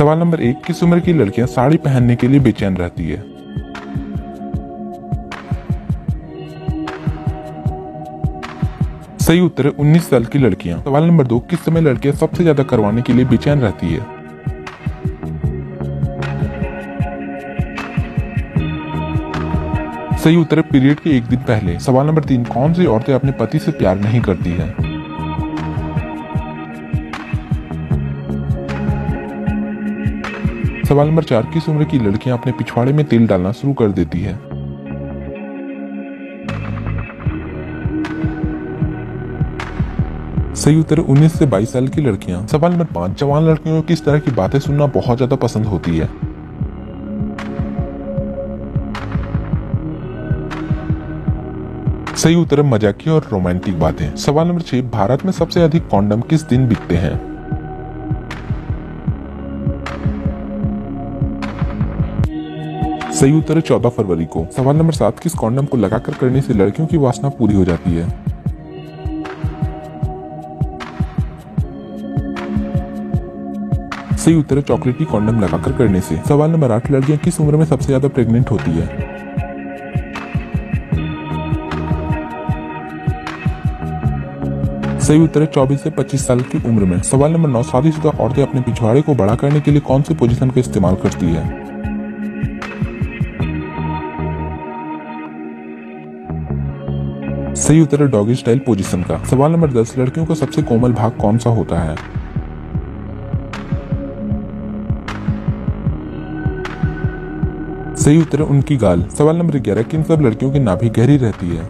सवाल नंबर 1, किस उम्र की लड़कियां साड़ी पहनने के लिए बेचैन रहती है? सही उत्तर है 19 साल की लड़कियां। सवाल नंबर 2, किस समय लड़कियां सबसे ज्यादा करवाने के लिए बेचैन रहती है? सही उत्तर है पीरियड के एक दिन पहले। सवाल नंबर 3, कौन सी औरतें अपने पति से प्यार नहीं करती है? सवाल नंबर 4, किस उम्र की लड़कियां अपने पिछवाड़े में तेल डालना शुरू कर देती है? सही उत्तर है 19 से 22 साल की लड़कियां। सवाल नंबर 5, जवान लड़कियों को किस तरह की बातें सुनना बहुत ज्यादा पसंद होती है? सही उत्तर है मजाकिया और रोमांटिक बातें। सवाल नंबर 6, भारत में सबसे अधिक कॉन्डम किस दिन बिकते हैं? सही उत्तर है 14 फरवरी को। सवाल नंबर 7, किस कॉन्डम को लगाकर करने से लड़कियों की वासना पूरी हो जाती है? सही उत्तर है चॉकलेटी कॉन्डम लगाकर करने से। सवाल नंबर 8, लड़कियां किस उम्र में सबसे ज्यादा प्रेग्नेंट होती है? सही उत्तर है 24 से 25 साल की उम्र में। सवाल नंबर 9, शादीशुदा औरतें अपने पिछवाड़े को बड़ा करने के लिए कौन सी पोजीशन का इस्तेमाल करती है? सही उत्तर है डॉगी स्टाइल पोजीशन का। सवाल नंबर 10, लड़कियों का सबसे कोमल भाग कौन सा होता है? सही उत्तर है उनकी गाल। सवाल नंबर 11, किन सब लड़कियों की नाभि गहरी रहती है?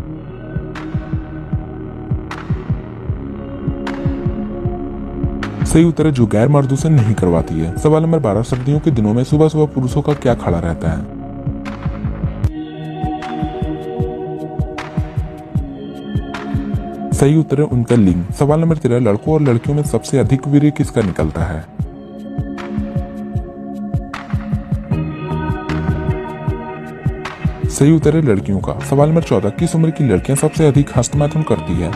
सही उत्तर है जो गैर मर्दों से नहीं करवाती है। सवाल नंबर 12, सर्दियों के दिनों में सुबह सुबह पुरुषों का क्या खड़ा रहता है? सही उत्तर है उनका लिंग। सवाल नंबर 13, लड़कों और लड़कियों में सबसे अधिक वीर्य किसका निकलता है? सही उत्तर है लड़कियों का। सवाल नंबर 14, किस उम्र की लड़कियां सबसे अधिक हस्तमैथुन करती है?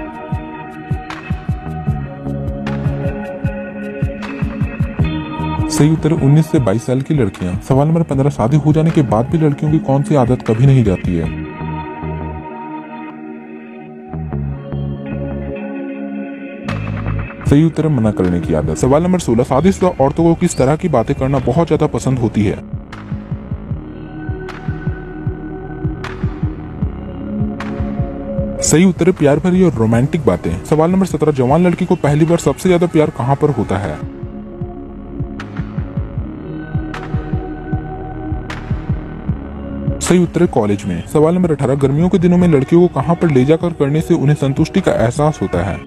सही उत्तर है 19 से 22 साल की लड़कियां। सवाल नंबर 15, शादी हो जाने के बाद भी लड़कियों की कौन सी आदत कभी नहीं जाती है? सही उत्तर है मना करने की आदत। सवाल नंबर 16, शादीशुदा औरतों को किस तरह की बातें करना बहुत ज्यादा पसंद होती है? सही उत्तर है प्यार भरी और रोमांटिक बातें। सवाल नंबर 17, जवान लड़की को पहली बार सबसे ज्यादा प्यार कहां पर होता है? सही उत्तर है कॉलेज में। सवाल नंबर 18, गर्मियों के दिनों में लड़कियों को कहां पर ले जाकर करने से उन्हें संतुष्टि का एहसास होता है?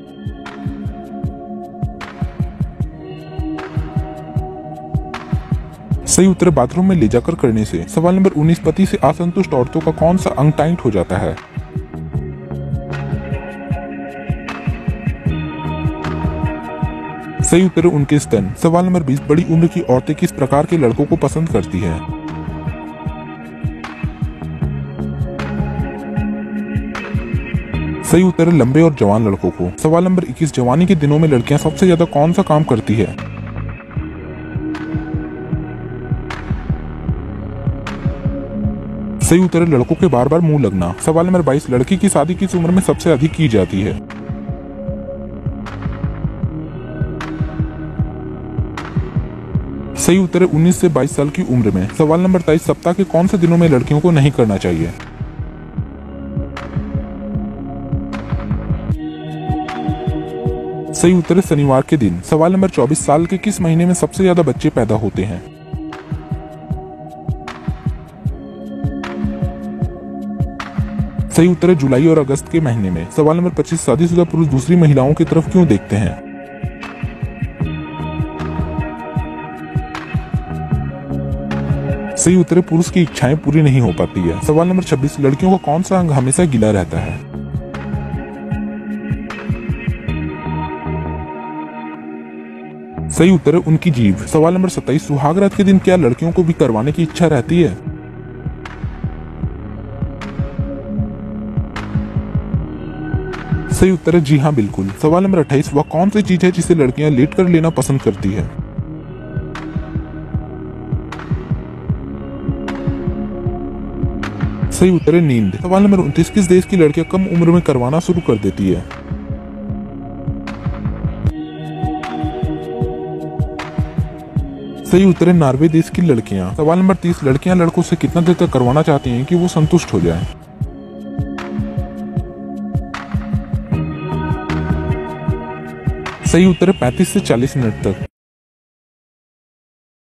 सही उत्तर है बाथरूम में ले जाकर करने से। सवाल नंबर 19, पति से असंतुष्ट औरतों का कौन सा अंग टाइट हो जाता है? सही उत्तर है उनके स्तन। सवाल नंबर 20, बड़ी उम्र की औरतें किस प्रकार के लड़कों को पसंद करती है? सही उत्तर है लंबे और जवान लड़कों को। सवाल नंबर 21, जवानी के दिनों में लड़कियां सबसे ज्यादा कौन सा काम करती है? सही उत्तर है लड़कों के बार बार मुंह लगना। सवाल नंबर 22, लड़की की शादी किस उम्र में सबसे अधिक की जाती है? सही उत्तर है 19 से 22 साल की उम्र में। सवाल नंबर 23, सप्ताह के कौन से दिनों में लड़कियों को नहीं करना चाहिए? सही उत्तर है शनिवार के दिन। सवाल नंबर 24, साल के किस महीने में सबसे ज्यादा बच्चे पैदा होते हैं? सही उत्तर है जुलाई और अगस्त के महीने में। सवाल नंबर 25, शादीशुदा पुरुष दूसरी महिलाओं की तरफ क्यों देखते हैं? सही उत्तर है पुरुष की इच्छाएं पूरी नहीं हो पाती है। सवाल नंबर 26, लड़कियों का कौन सा अंग हमेशा गीला रहता है? सही उत्तर है उनकी जीभ। सवाल नंबर 27, सुहागरात के दिन क्या लड़कियों को भी करवाने की इच्छा रहती है? सही उत्तर है जी हाँ बिल्कुल। सवाल नंबर 28, वह कौन सी चीज है जिसे लड़कियां लेट कर लेना पसंद करती है? सही उत्तर है नींद। सवाल नंबर 29, किस देश की लड़कियां कम उम्र में करवाना शुरू कर देती है? सही उत्तर है नॉर्वे देश की लड़कियां। सवाल नंबर 30, लड़कियां लड़कों से कितना देर तक करवाना चाहती हैं कि वो संतुष्ट हो जाएं? सही उत्तर है 35 से 40 मिनट तक।